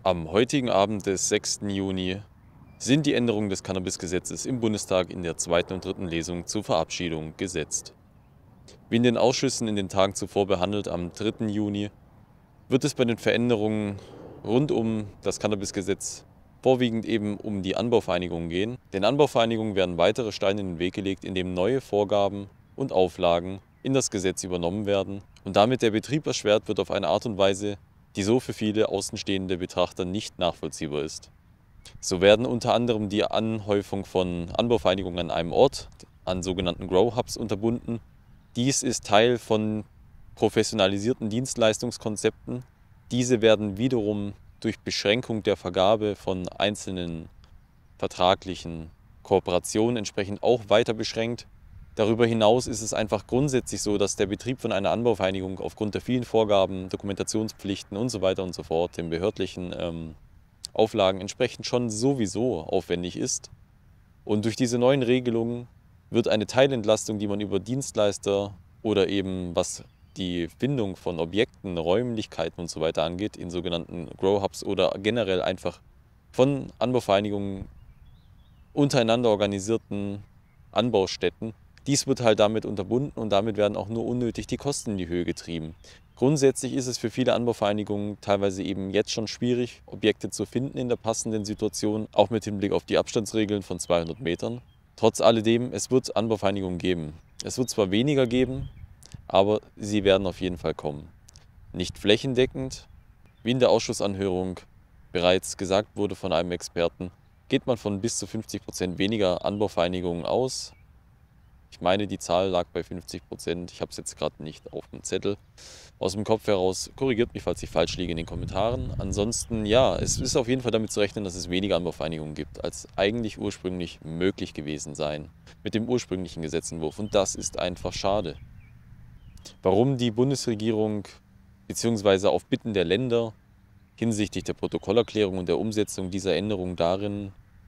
Am heutigen Abend des 6. Juni sind die Änderungen des Cannabisgesetzes im Bundestag in der zweiten und dritten Lesung zur Verabschiedung gesetzt. Wie in den Ausschüssen in den Tagen zuvor behandelt, am 3. Juni wird es bei den Veränderungen rund um das Cannabisgesetz vorwiegend eben um die Anbauvereinigungen gehen. Den Anbauvereinigungen werden weitere Steine in den Weg gelegt, indem neue Vorgaben und Auflagen in das Gesetz übernommen werden und damit der Betrieb erschwert wird auf eine Art und Weise, die so für viele außenstehende Betrachter nicht nachvollziehbar ist. So werden unter anderem die Anhäufung von Anbauvereinigungen an einem Ort, an sogenannten Grow Hubs, unterbunden. Dies ist Teil von professionalisierten Dienstleistungskonzepten. Diese werden wiederum durch Beschränkung der Vergabe von einzelnen vertraglichen Kooperationen entsprechend auch weiter beschränkt. Darüber hinaus ist es einfach grundsätzlich so, dass der Betrieb von einer Anbauvereinigung aufgrund der vielen Vorgaben, Dokumentationspflichten und so weiter und so fort, den behördlichen Auflagen entsprechend schon sowieso aufwendig ist. Und durch diese neuen Regelungen wird eine Teilentlastung, die man über Dienstleister oder eben was die Findung von Objekten, Räumlichkeiten und so weiter angeht, in sogenannten Grow Hubs oder generell einfach von Anbauvereinigungen untereinander organisierten Anbaustätten. Dies wird halt damit unterbunden und damit werden auch nur unnötig die Kosten in die Höhe getrieben. Grundsätzlich ist es für viele Anbauvereinigungen teilweise eben jetzt schon schwierig, Objekte zu finden in der passenden Situation, auch mit Hinblick auf die Abstandsregeln von 200 Metern. Trotz alledem, es wird Anbauvereinigungen geben. Es wird zwar weniger geben, aber sie werden auf jeden Fall kommen. Nicht flächendeckend, wie in der Ausschussanhörung bereits gesagt wurde von einem Experten, geht man von bis zu 50% weniger Anbauvereinigungen aus. Ich meine, die Zahl lag bei 50%. Ich habe es jetzt gerade nicht auf dem Zettel. Aus dem Kopf heraus, korrigiert mich, falls ich falsch liege in den Kommentaren. Ansonsten, ja, es ist auf jeden Fall damit zu rechnen, dass es weniger Anbauvereinigungen gibt, als eigentlich ursprünglich möglich gewesen sein mit dem ursprünglichen Gesetzentwurf. Und das ist einfach schade. Warum die Bundesregierung bzw. auf Bitten der Länder hinsichtlich der Protokollerklärung und der Umsetzung dieser Änderungen darin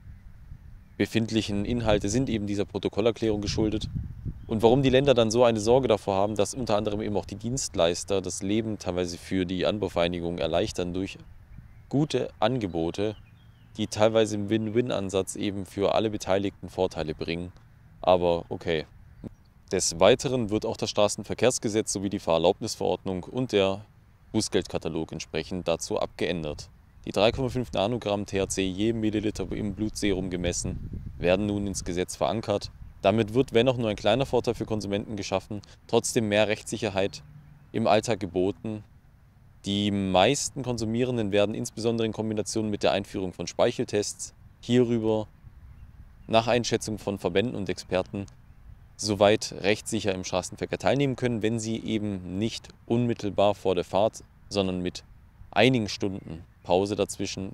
befindlichen Inhalte sind eben dieser Protokollerklärung geschuldet. Und warum die Länder dann so eine Sorge davor haben, dass unter anderem eben auch die Dienstleister das Leben teilweise für die Anbauvereinigungen erleichtern durch gute Angebote, die teilweise im Win-Win-Ansatz eben für alle Beteiligten Vorteile bringen. Aber okay. Des Weiteren wird auch das Straßenverkehrsgesetz sowie die Fahrerlaubnisverordnung und der Bußgeldkatalog entsprechend dazu abgeändert. Die 3,5 Nanogramm THC je Milliliter im Blutserum gemessen werden nun ins Gesetz verankert. Damit wird, wenn auch nur ein kleiner Vorteil für Konsumenten geschaffen, trotzdem mehr Rechtssicherheit im Alltag geboten. Die meisten Konsumierenden werden insbesondere in Kombination mit der Einführung von Speicheltests hierüber nach Einschätzung von Verbänden und Experten soweit rechtssicher im Straßenverkehr teilnehmen können, wenn sie eben nicht unmittelbar vor der Fahrt, sondern mit einigen Stunden Pause dazwischen,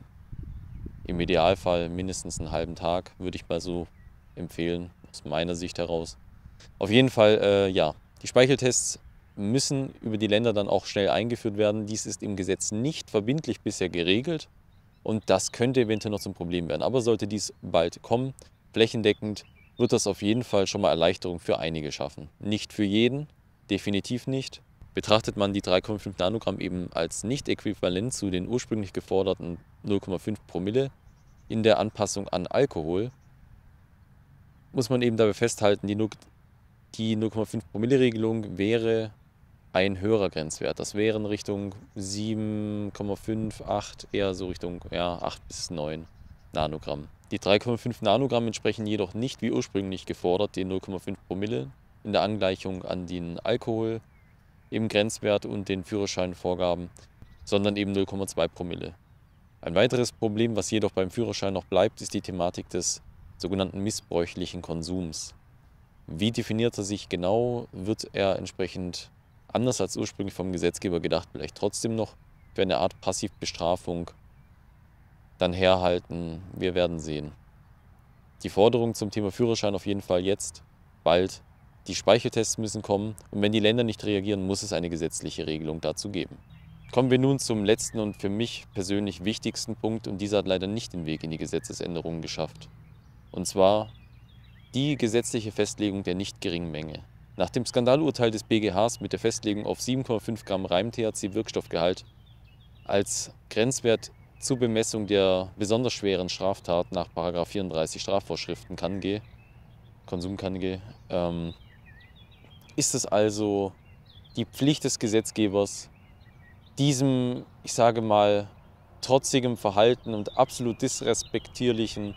im Idealfall mindestens einen halben Tag, würde ich mal so empfehlen, aus meiner Sicht heraus. Auf jeden Fall, ja, die Speicheltests müssen über die Länder dann auch schnell eingeführt werden. Dies ist im Gesetz nicht verbindlich bisher geregelt und das könnte eventuell noch zum Problem werden. Aber sollte dies bald kommen, flächendeckend, wird das auf jeden Fall schon mal Erleichterung für einige schaffen. Nicht für jeden, definitiv nicht. Betrachtet man die 3,5 Nanogramm eben als nicht äquivalent zu den ursprünglich geforderten 0,5 Promille in der Anpassung an Alkohol, muss man eben dabei festhalten, die 0,5 Promille Regelung wäre ein höherer Grenzwert. Das wären Richtung 7,5, 8, eher so Richtung 8 bis 9 Nanogramm. Die 3,5 Nanogramm entsprechen jedoch nicht wie ursprünglich gefordert den 0,5 Promille in der Angleichung an den Alkohol im Grenzwert und den Führerscheinvorgaben, sondern eben 0,2 Promille. Ein weiteres Problem, was jedoch beim Führerschein noch bleibt, ist die Thematik des sogenannten missbräuchlichen Konsums. Wie definiert er sich genau, wird er entsprechend anders als ursprünglich vom Gesetzgeber gedacht, vielleicht trotzdem noch für eine Art Passivbestrafung dann herhalten. Wir werden sehen. Die Forderung zum Thema Führerschein auf jeden Fall jetzt, bald. Die Speicheltests müssen kommen und wenn die Länder nicht reagieren, muss es eine gesetzliche Regelung dazu geben. Kommen wir nun zum letzten und für mich persönlich wichtigsten Punkt und dieser hat leider nicht den Weg in die Gesetzesänderungen geschafft. Und zwar die gesetzliche Festlegung der nicht geringen Menge. Nach dem Skandalurteil des BGHs mit der Festlegung auf 7,5 Gramm Reim-THC-Wirkstoffgehalt als Grenzwert zur Bemessung der besonders schweren Straftat nach § 34 Strafvorschriften Konsum-KG, ist es also die Pflicht des Gesetzgebers, diesem, ich sage mal, trotzigem Verhalten und absolut disrespektierlichen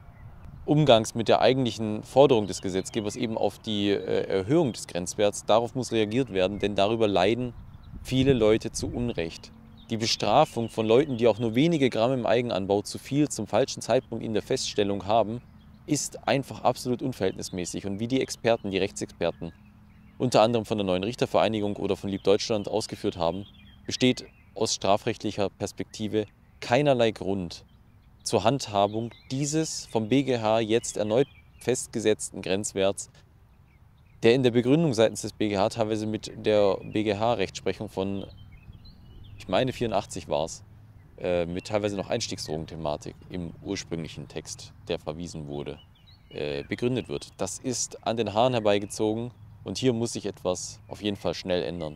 Umgangs mit der eigentlichen Forderung des Gesetzgebers eben auf die Erhöhung des Grenzwerts, darauf muss reagiert werden, denn darüber leiden viele Leute zu Unrecht. Die Bestrafung von Leuten, die auch nur wenige Gramm im Eigenanbau zu viel zum falschen Zeitpunkt in der Feststellung haben, ist einfach absolut unverhältnismäßig. Und wie die Experten, die Rechtsexperten, unter anderem von der Neuen Richtervereinigung oder von Lieb Deutschland ausgeführt haben, besteht aus strafrechtlicher Perspektive keinerlei Grund zur Handhabung dieses vom BGH jetzt erneut festgesetzten Grenzwerts, der in der Begründung seitens des BGH teilweise mit der BGH-Rechtsprechung von, ich meine 84 war es, mit teilweise noch Einstiegsdrogenthematik im ursprünglichen Text, der verwiesen wurde, begründet wird. Das ist an den Haaren herbeigezogen und hier muss sich etwas auf jeden Fall schnell ändern.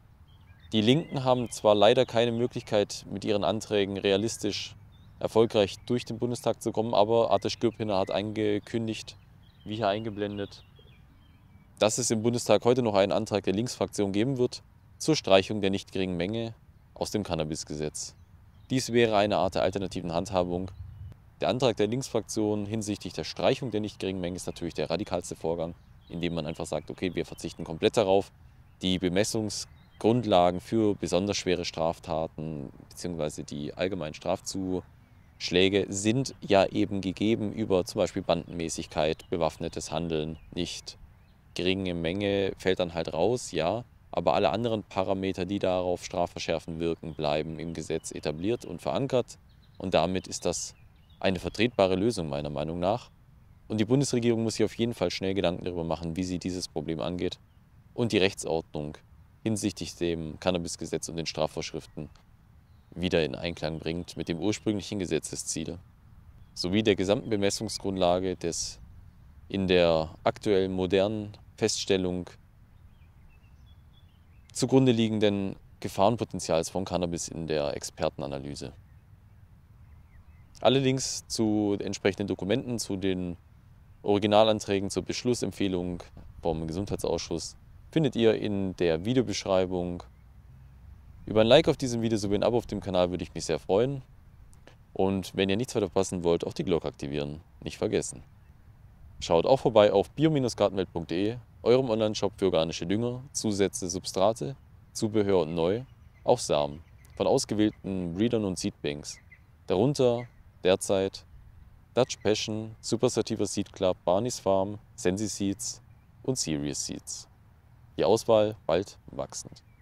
Die Linken haben zwar leider keine Möglichkeit, mit ihren Anträgen realistisch erfolgreich durch den Bundestag zu kommen, aber Artis Gürpiner hat angekündigt, wie hier eingeblendet, dass es im Bundestag heute noch einen Antrag der Linksfraktion geben wird zur Streichung der nicht geringen Menge aus dem Cannabisgesetz. Dies wäre eine Art der alternativen Handhabung. Der Antrag der Linksfraktion hinsichtlich der Streichung der nicht geringen Menge ist natürlich der radikalste Vorgang, indem man einfach sagt, okay, wir verzichten komplett darauf. Die Bemessungsgrundlagen für besonders schwere Straftaten bzw. die allgemeinen Strafzuschläge sind ja eben gegeben über zum Beispiel Bandenmäßigkeit, bewaffnetes Handeln, nicht geringe Menge fällt dann halt raus, ja, aber alle anderen Parameter, die darauf strafverschärfend wirken, bleiben im Gesetz etabliert und verankert und damit ist das eine vertretbare Lösung meiner Meinung nach. Und die Bundesregierung muss sich auf jeden Fall schnell Gedanken darüber machen, wie sie dieses Problem angeht und die Rechtsordnung hinsichtlich dem Cannabisgesetz und den Strafvorschriften wieder in Einklang bringt mit dem ursprünglichen Gesetzesziel sowie der gesamten Bemessungsgrundlage des in der aktuellen modernen Feststellung zugrunde liegenden Gefahrenpotenzials von Cannabis in der Expertenanalyse. Alle Links zu entsprechenden Dokumenten, zu den Originalanträgen zur Beschlussempfehlung vom Gesundheitsausschuss findet ihr in der Videobeschreibung. Über ein Like auf diesem Video sowie ein Abo auf dem Kanal würde ich mich sehr freuen. Und wenn ihr nichts weiter verpassen wollt, auch die Glocke aktivieren. Nicht vergessen. Schaut auch vorbei auf bio-gartenwelt.de, eurem Online-Shop für organische Dünger, Zusätze, Substrate, Zubehör und neu, auch Samen von ausgewählten Breedern und Seedbanks. Darunter derzeit Dutch Passion, Super Sativa Seed Club, Barney's Farm, Sensi Seeds und Serious Seeds. Die Auswahl bald wachsend.